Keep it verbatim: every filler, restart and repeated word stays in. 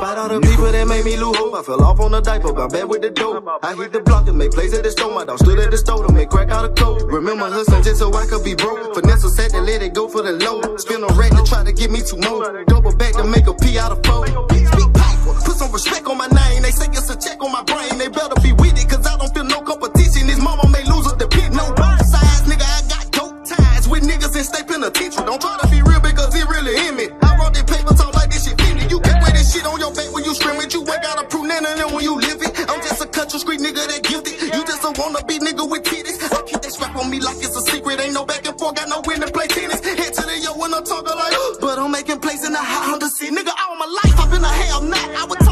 Despite all the people that made me lose hope, I fell off on the diaper, got bad with the dope. I hit the block to make plays at the store. My dog stood at the store to make crack out of coke. Remember hustling just so I could be broke. Vanessa said to let it go for the low. Spin a rack to try to get me two more. Double back to make a P out of four. Speak piper, put some respect on my name. They say it's a check on my brain. They better be with it, cause I don't feel no competition. His mama may lose her depend. No size, nigga, I got dope ties with niggas in state penitentiary. Don't try to be real because it really in me. I wrote that paper talk like this shit fitted. You can wear this shit on your back when you scream it. You ain't gotta prove none of them when you live it. I'm just a country street nigga that gifted. You just a wannabe nigga with titties. I keep that strap on me like it's a secret. Ain't no back and forth, got no win to play tennis. Head to the yo when I'm talking like, but I'm making plays in the high Honda City. Nigga, all my life I've been a hell nut. I would